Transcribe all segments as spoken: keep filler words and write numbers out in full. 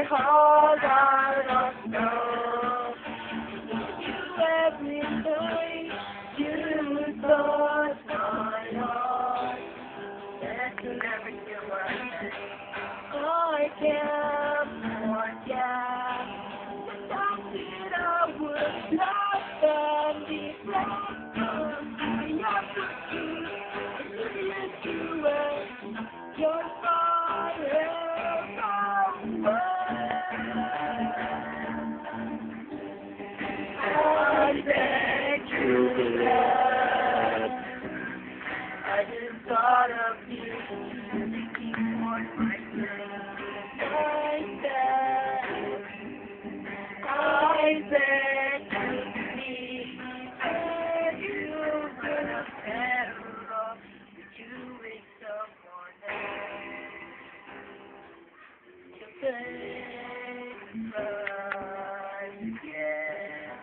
my heart, I don't know. You every night, you touch my heart. That's never you were. I can't forget the time that I was lost and depressed. I have to choose to it. Your fire away. I beg you to let. I just thought of you. I beg to be where you could have better off you with someone else to pay price, yeah.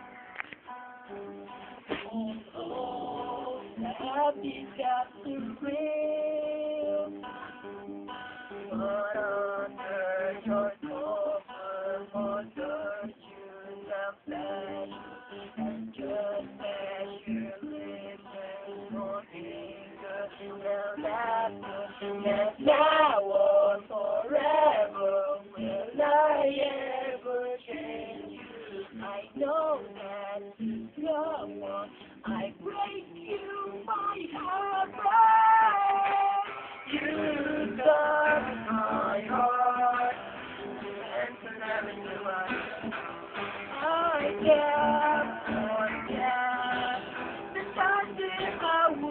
Oh, the happy got to real, but under your cover, under you love that, and just as you listen for anger, now that that now or forever, will I ever change you? I know that no one, I break you, my heart breaks. You touch my heart, and forever you are. I can't forget the time that I